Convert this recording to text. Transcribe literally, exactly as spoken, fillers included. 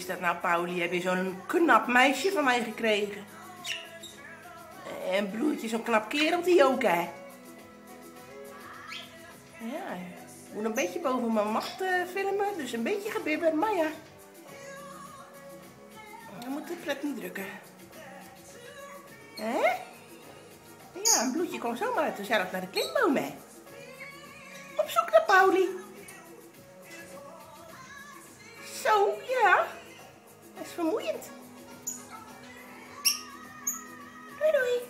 dat nou, Pauli? Heb je zo'n knap meisje van mij gekregen? En broertje, zo'n knap kereltje ook, hè? Ja, ik moet een beetje boven mijn macht uh, filmen, dus een beetje gebibberd, maar ja. Dan moet de pret niet drukken. Hè? Ja, een bloedje kwam zomaar uit zelf naar de klimboom, hè? Op zoek naar Pauli. Zo, ja. Dat is vermoeiend. Doei, doei.